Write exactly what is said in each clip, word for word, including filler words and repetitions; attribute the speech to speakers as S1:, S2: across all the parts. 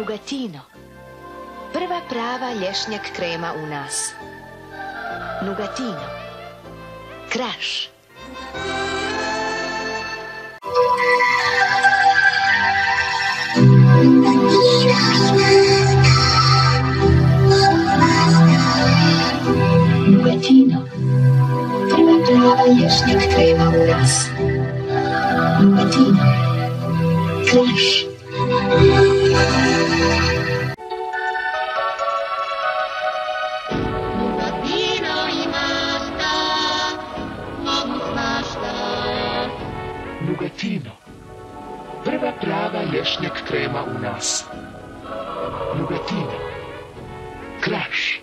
S1: Nugatino. Prva prava lješnjak krema u nas. Nugatino. Kraš. Nugatino. Prva prava lješnjak krema u nas. Nugatino. Kraš.
S2: Nugatino. Prva prava lješnjak krema u nas. Nugatino. Kraš.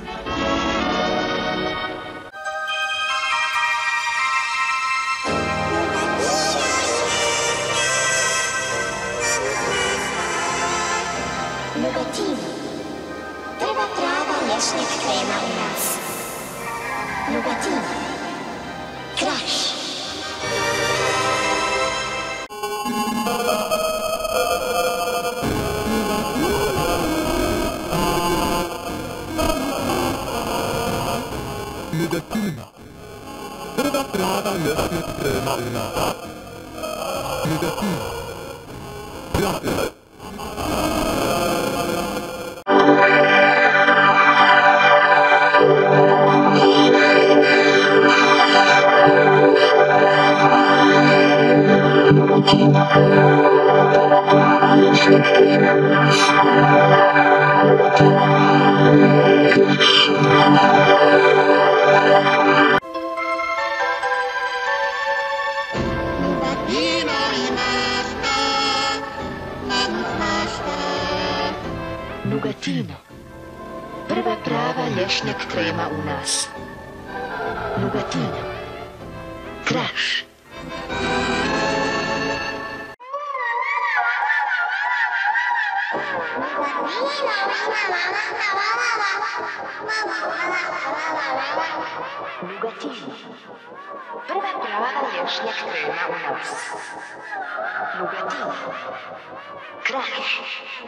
S3: Nugatino. Prva prava lješnjak krema u nas. Nugatino. Kraš.
S4: Nugatino. Prva prava lješnjak krema u nas. Nugatino. Kraš.
S1: Nugatino. Prva prava lješnjak krema u nas. Nugatino. Kraš. Nugatino. Prva prava lješnjak krema u nas. Nugatino. Kraš.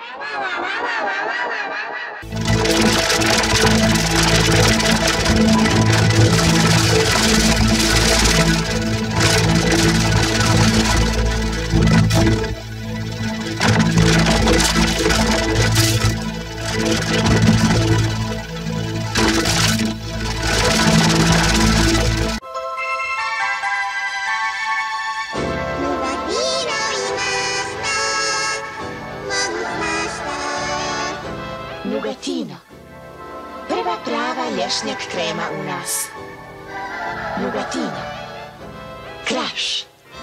S1: Nugatino. Prva prava lješnjak krema u nas. Nugatino. Kraš.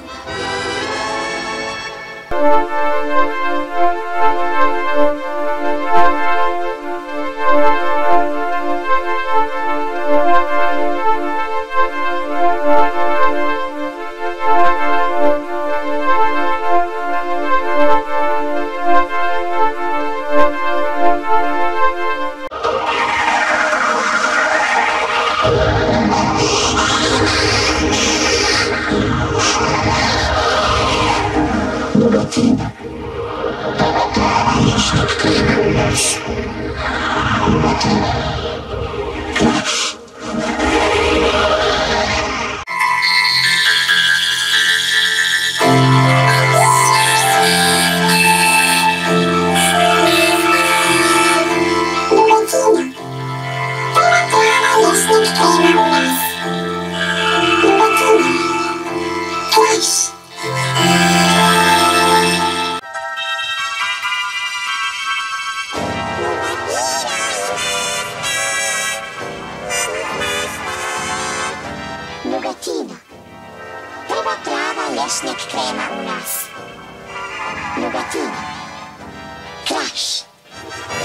S2: Nugatino. Prva prava lješnjak krema u nas. Nugatino. Kraš.
S3: Nugatino. Prva prava lješnjak krema u nas. Nugatino. Kraš.